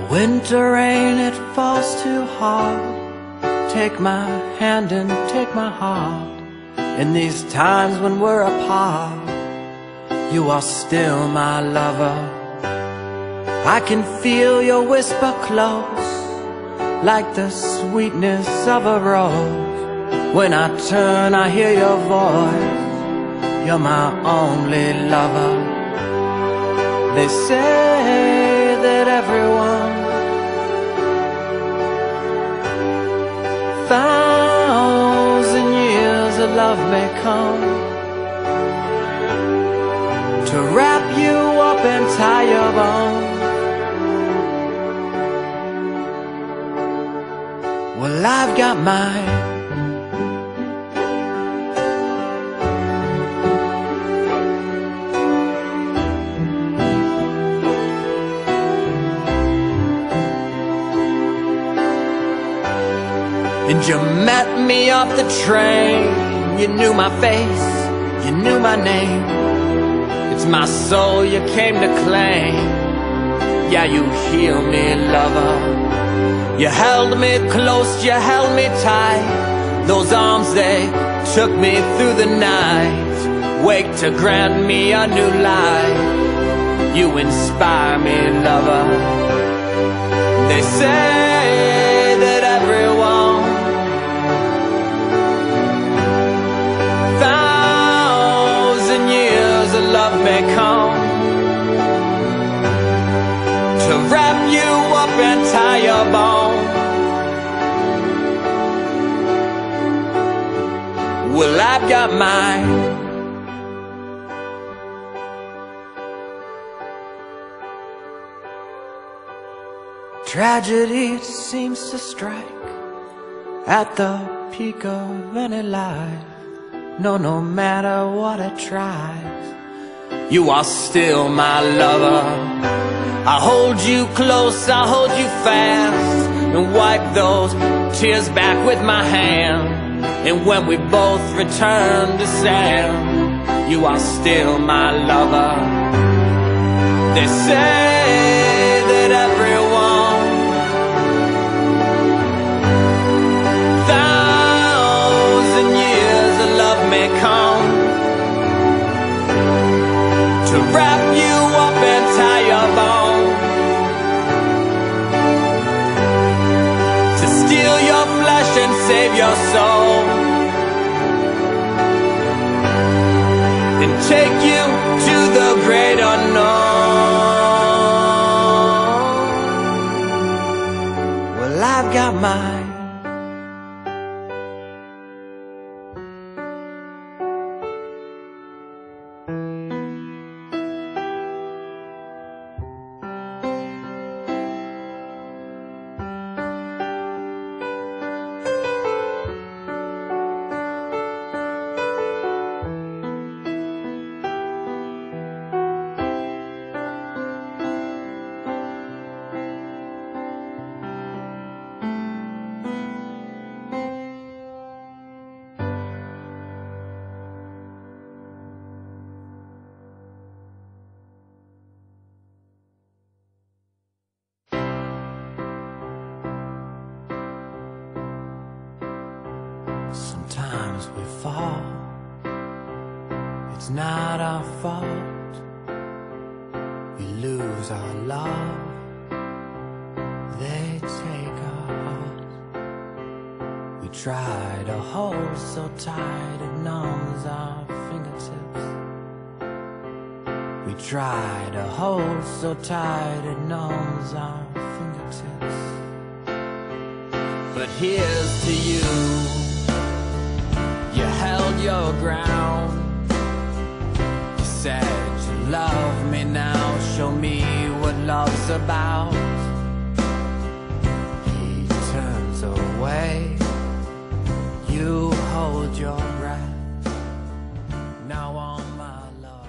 Winter rain, it falls too hard. Take my hand and take my heart. In these times when we're apart, you are still my lover. I can feel your whisper close, like the sweetness of a rose. When I turn, I hear your voice. You're my only lover. They say that everyone 1,000 years of love may come to wrap you up and tie your bones. Well, I've got mine. And you met me off the train. You knew my face, you knew my name. It's my soul you came to claim. Yeah, you heal me, lover. You held me close, you held me tight. Those arms, they took me through the night. Wake to grant me a new life. You inspire me, lover. They say that everyone 1,000 years of love may come to wrap you up and tie your bones. Well, I've got mine. Tragedy seems to strike at the peak of any life. No matter what it tries, you are still my lover. I hold you close, I hold you fast, and wipe those tears back with my hand. And when we both return to sand, you are still my lover. They say that everyone 1,000 years of love may come to wrap you up and tie your bones, to steal your flesh and save your soul, and take you to the great unknown. Well, I've got mine. Sometimes we fall, it's not our fault. We lose our love, they take our heart. We try to hold so tight it numbs our fingertips. We try to hold so tight it numbs our fingertips. But here's to you. You held your ground. You said you love me now. Show me what love's about. He turns away. You hold your breath. Now on my love.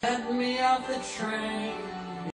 Let me off the train.